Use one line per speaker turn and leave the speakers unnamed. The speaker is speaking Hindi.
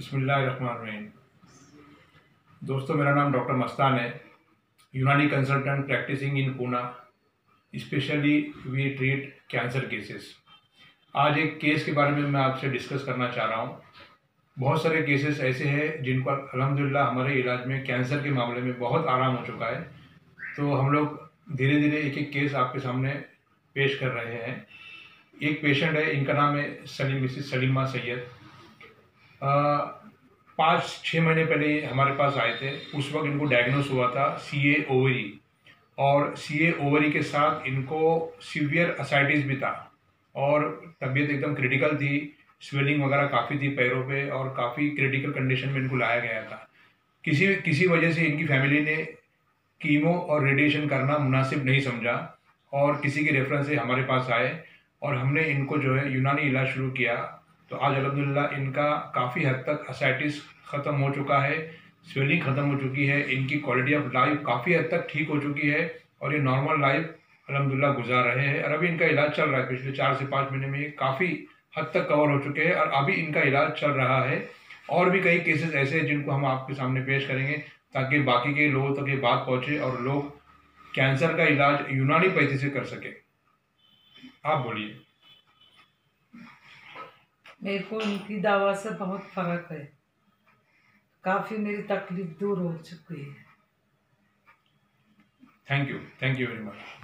बिस्मिल्लाहिर्रहमानिर्रहीम। दोस्तों, मेरा नाम डॉक्टर मस्तान है, Unani consultant practising in Poona. Specially we treat cancer cases. आज एक केस के बारे में मैं आपसे डिस्कस करना चाह रहा हूँ। बहुत सारे केसेस ऐसे हैं जिन पर अल्हम्दुलिल्लाह हमारे इलाज में कैंसर के मामले में बहुत आराम हो चुका है। तो हम लोग धीरे धीरे एक एक केस आपके सामने पेश कर रहे हैं। एक पेशेंट है, इनका नाम है मिसेस सलीमा सैयद। 5-6 महीने पहले हमारे पास आए थे। उस वक्त इनको डायग्नोस हुआ था CA ओवरी, और CA ओवरी के साथ इनको सीवियर असाइटिस भी था और तबीयत एकदम क्रिटिकल थी। स्वेलिंग वगैरह काफ़ी थी पैरों पे और काफ़ी क्रिटिकल कंडीशन में इनको लाया गया था। किसी वजह से इनकी फैमिली ने कीमो और रेडिएशन करना मुनासिब नहीं समझा और किसी के रेफरेंस से हमारे पास आए और हमने इनको जो है यूनानी इलाज शुरू किया। तो आज अल्हम्दुलिल्लाह इनका काफ़ी हद तक असाइटिस ख़त्म हो चुका है, स्वेलिंग ख़त्म हो चुकी है, इनकी क्वालिटी ऑफ लाइफ काफ़ी हद तक ठीक हो चुकी है और ये नॉर्मल लाइफ अल्हम्दुलिल्लाह गुजार रहे हैं। और अभी इनका इलाज चल रहा है। पिछले 4 से 5 महीने में ये काफ़ी हद तक कवर हो चुके हैं और अभी इनका इलाज चल रहा है। और भी कई केसेस ऐसे हैं जिनको हम आपके सामने पेश करेंगे ताकि बाकी के लोगों तक ये बात पहुँचे और लोग कैंसर का इलाज यूनानी पद्धति से कर सके। आप बोलिए।
मेरे को इनकी दवा से बहुत फर्क है, काफ़ी मेरी तकलीफ दूर हो चुकी है।
Thank you very much.